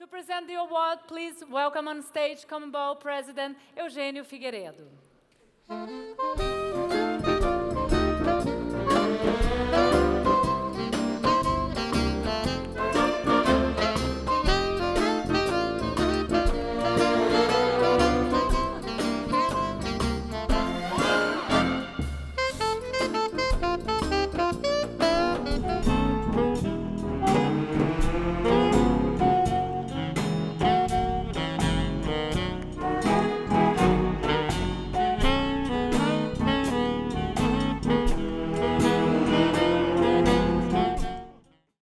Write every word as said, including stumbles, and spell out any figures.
present the award, please welcome on stage Commonwealth President Eugênio Figueiredo.